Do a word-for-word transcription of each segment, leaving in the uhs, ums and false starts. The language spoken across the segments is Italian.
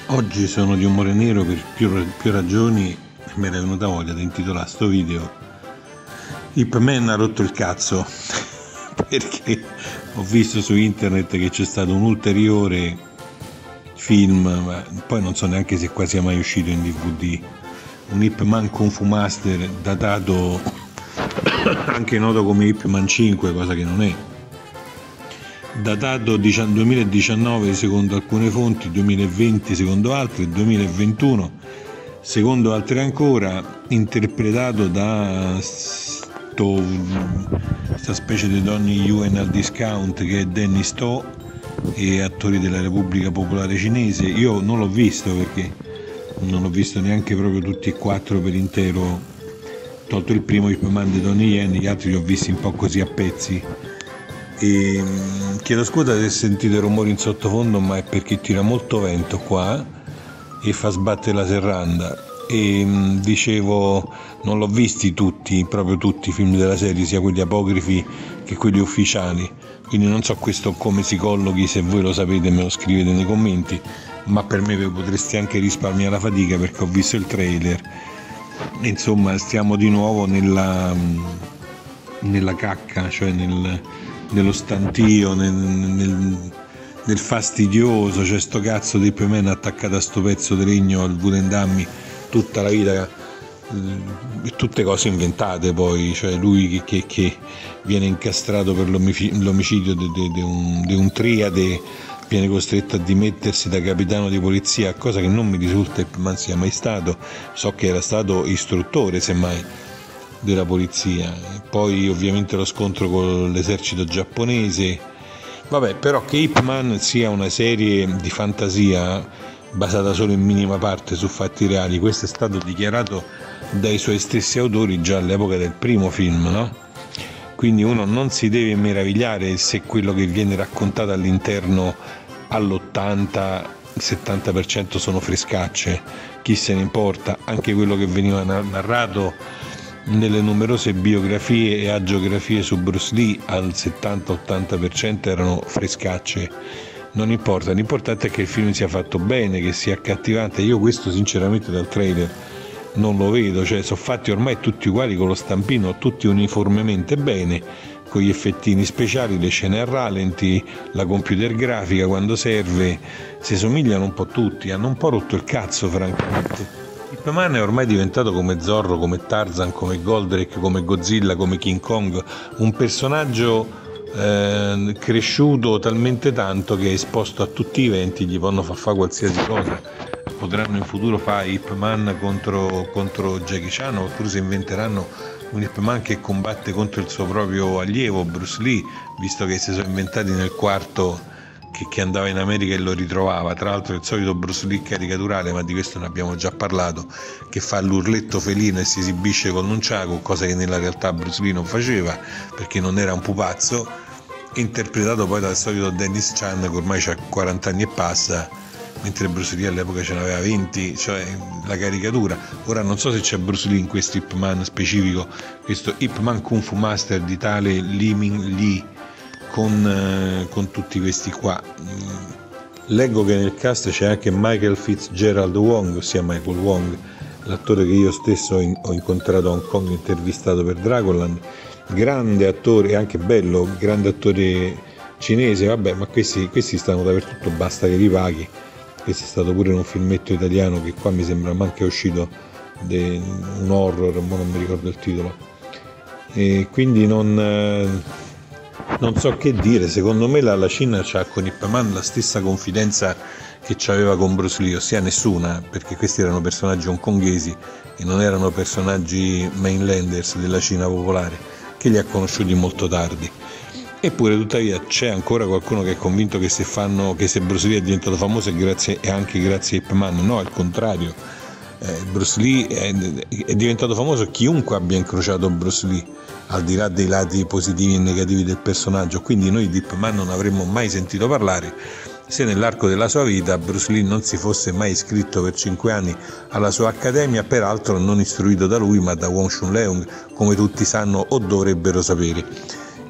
Oggi sono di umore nero per più, più ragioni. Mi era venuta voglia di intitolare sto video Ip Man ha rotto il cazzo perché ho visto su internet che c'è stato un ulteriore film, ma poi non so neanche se qua sia mai uscito in D V D, un Ip Man Kung Fu Master datato anche noto come Ip Man cinque, cosa che non è, datato duemiladiciannove secondo alcune fonti, duemilaventi secondo altre, duemilaventuno secondo altre ancora, interpretato da sto, sta specie di Donny Yuen al discount che è Dennis To e attori della Repubblica Popolare Cinese. Io non l'ho visto perché non l'ho visto neanche proprio tutti e quattro per intero, tolto il primo Ip Man di Donnie Yen, gli altri li ho visti un po' così a pezzi. E chiedo scusa se sentite rumori in sottofondo, ma è perché tira molto vento qua e fa sbattere la serranda. E dicevo, non l'ho visti tutti, proprio tutti i film della serie, sia quelli apocrifi che quelli ufficiali, quindi non so questo come si collochi. Se voi lo sapete me lo scrivete nei commenti, ma per me vi potreste anche risparmiare la fatica perché ho visto il trailer. Insomma, stiamo di nuovo nella nella cacca, cioè nel nello stantio, nel, nel, nel fastidioso. C'è sto cazzo di Ip Man attaccato a sto pezzo di legno al wooden dummy tutta la vita, eh, tutte cose inventate poi, cioè lui che, che, che viene incastrato per l'omicidio di un, un triade, viene costretto a dimettersi da capitano di polizia, cosa che non mi risulta Ip Man sia mai stato. So che era stato istruttore semmai della polizia, poi ovviamente lo scontro con l'esercito giapponese. Vabbè, però che Ip Man sia una serie di fantasia basata solo in minima parte su fatti reali, questo è stato dichiarato dai suoi stessi autori già all'epoca del primo film, no? Quindi uno non si deve meravigliare se quello che viene raccontato all'interno all'ottanta settanta per cento sono frescacce, chi se ne importa. Anche quello che veniva narrato nelle numerose biografie e agiografie su Bruce Lee al settanta ottanta per cento erano frescacce. Non importa, l'importante è che il film sia fatto bene, che sia accattivante. Io questo sinceramente dal trailer non lo vedo, cioè sono fatti ormai tutti uguali con lo stampino, tutti uniformemente bene, con gli effettini speciali, le scene a rallenti, la computer grafica quando serve, si somigliano un po' tutti, hanno un po' rotto il cazzo francamente. Ip Man è ormai diventato come Zorro, come Tarzan, come Goldrake, come Godzilla, come King Kong, un personaggio eh, cresciuto talmente tanto che è esposto a tutti i venti, gli possono far fare qualsiasi cosa. Potranno in futuro fare Ip Man contro, contro Jackie Chan, oppure si inventeranno un Ip Man che combatte contro il suo proprio allievo Bruce Lee, visto che si sono inventati nel quarto Che, che andava in America e lo ritrovava. Tra l'altro il solito Bruce Lee caricaturale, ma di questo ne abbiamo già parlato, che fa l'urletto felino e si esibisce con nunchaku, cosa che nella realtà Bruce Lee non faceva perché non era un pupazzo, interpretato poi dal solito Dennis Chan che ormai ha quaranta anni e passa, mentre Bruce Lee all'epoca ce n'aveva venti, cioè la caricatura. Ora non so se c'è Bruce Lee in questo Ip Man specifico, questo Ip Man Kung Fu Master di tale Li Ming Lee, Con, eh, con tutti questi qua. Leggo che nel cast c'è anche Michael Fitzgerald Wong, ossia Michael Wong, l'attore che io stesso ho, in, ho incontrato a Hong Kong, intervistato per Dragonland, grande attore e anche bello, grande attore cinese. Vabbè, ma questi, questi stanno dappertutto, basta che li paghi. Questo è stato pure in un filmetto italiano che qua mi sembra manche è uscito, de, un horror, ma non mi ricordo il titolo, e quindi non eh, non so che dire. Secondo me la, la Cina c'ha con Ip Man la stessa confidenza che c'aveva con Bruce Lee, ossia nessuna, perché questi erano personaggi hongkonghesi e non erano personaggi mainlanders della Cina popolare, che li ha conosciuti molto tardi. Eppure tuttavia c'è ancora qualcuno che è convinto che se, fanno, che se Bruce Lee è diventato famoso è, grazie, è anche grazie a Ip Man. No, al contrario, eh, Bruce Lee è, è diventato famoso chiunque abbia incrociato Bruce Lee, al di là dei lati positivi e negativi del personaggio. Quindi noi di Ip Man non avremmo mai sentito parlare se nell'arco della sua vita Bruce Lee non si fosse mai iscritto per cinque anni alla sua accademia, peraltro non istruito da lui ma da Wong Chun Leung, come tutti sanno o dovrebbero sapere.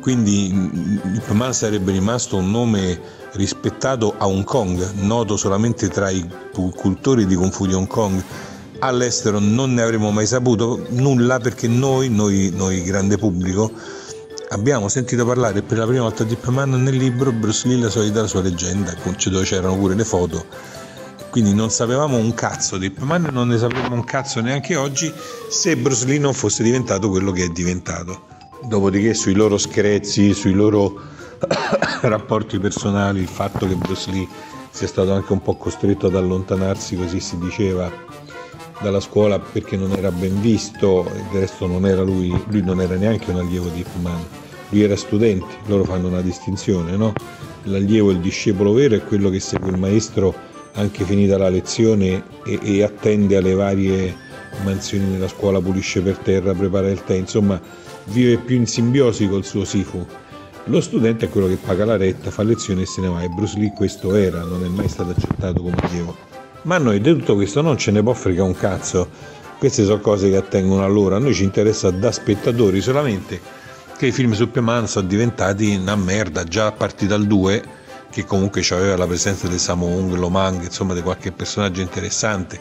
quindi Ip Man sarebbe rimasto un nome rispettato a Hong Kong, noto solamente tra i cultori di Kung Fu di Hong Kong. All'estero non ne avremmo mai saputo nulla, perché noi, noi, noi grande pubblico, abbiamo sentito parlare per la prima volta di Ip Man nel libro Bruce Lee, la solita la sua leggenda, dove c'erano pure le foto. Quindi non sapevamo un cazzo di Ip Man, non ne sapremo un cazzo neanche oggi se Bruce Lee non fosse diventato quello che è diventato. Dopodiché sui loro screzi, sui loro rapporti personali, il fatto che Bruce Lee sia stato anche un po' costretto ad allontanarsi, così si diceva, dalla scuola perché non era ben visto, e del resto non era lui, lui non era neanche un allievo di Ip Man, lui era studente, loro fanno una distinzione, no? L'allievo, il discepolo vero, è quello che segue il maestro anche finita la lezione e, e attende alle varie mansioni nella scuola, pulisce per terra, prepara il tè, insomma vive più in simbiosi col suo Sifu. Lo studente è quello che paga la retta, fa lezione e se ne va, e Bruce Lee questo era, non è mai stato accettato come allievo. Ma a noi di tutto questo non ce ne può fregare un cazzo, queste sono cose che attengono a loro, a noi ci interessa da spettatori solamente che i film su Ip Man sono diventati una merda, già a partire dal due, che comunque aveva la presenza di Sammo Hung, Lo Mang, insomma di qualche personaggio interessante,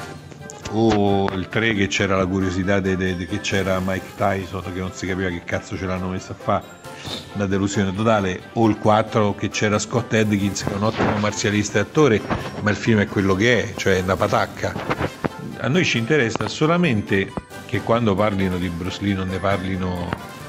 o il tre che c'era la curiosità de, de, de, che c'era Mike Tyson, che non si capiva che cazzo ce l'hanno messo a fare, una delusione totale, o il quattro che c'era Scott Adkins, che è un ottimo marzialista e attore, ma il film è quello che è, cioè una patacca. A noi ci interessa solamente che quando parlino di Bruce Lee non ne parlino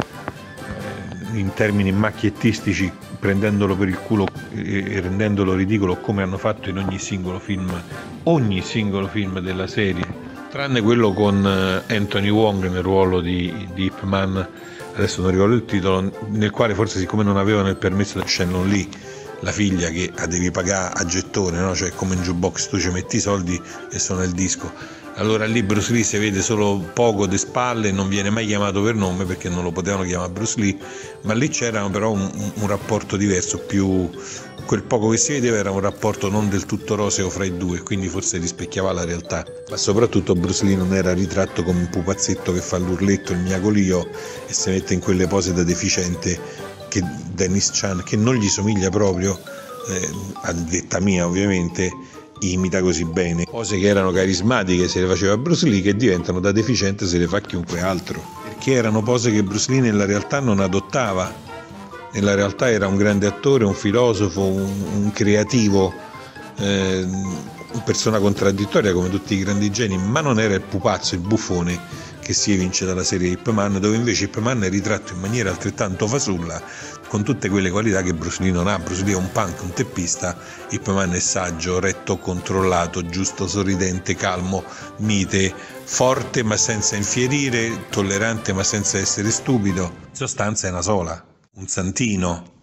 eh, in termini macchiettistici, prendendolo per il culo e rendendolo ridicolo, come hanno fatto in ogni singolo film, ogni singolo film della serie, tranne quello con Anthony Wong nel ruolo di, di Ip Man, adesso non ricordo il titolo, nel quale forse, siccome non avevano il permesso da Shannon Lee, la figlia, che la devi pagare a gettone, no? Cioè come in jukebox, tu ci metti i soldi e suona il disco. Allora lì Bruce Lee si vede solo poco de spalle, non viene mai chiamato per nome perché non lo potevano chiamare Bruce Lee, ma lì c'era però un, un rapporto diverso, più quel poco che si vedeva era un rapporto non del tutto roseo fra i due, quindi forse rispecchiava la realtà. Ma soprattutto Bruce Lee non era ritratto come un pupazzetto che fa l'urletto, il miagolio e si mette in quelle pose da deficiente che Dennis Chan, che non gli somiglia proprio, eh, a detta mia ovviamente, imita così bene. Cose che erano carismatiche se le faceva Bruce Lee, che diventano da deficiente se le fa chiunque altro, perché erano pose che Bruce Lee nella realtà non adottava. Nella realtà era un grande attore, un filosofo, un, un creativo, eh, una persona contraddittoria come tutti i grandi geni, ma non era il pupazzo, il buffone che si evince dalla serie Ip Man, dove invece Ip Man è ritratto in maniera altrettanto fasulla, con tutte quelle qualità che Bruce Lee non ha. Bruce Lee è un punk, un teppista, Ip Man è saggio, retto, controllato, giusto, sorridente, calmo, mite, forte ma senza infierire, tollerante ma senza essere stupido. In sostanza è una sola, un santino.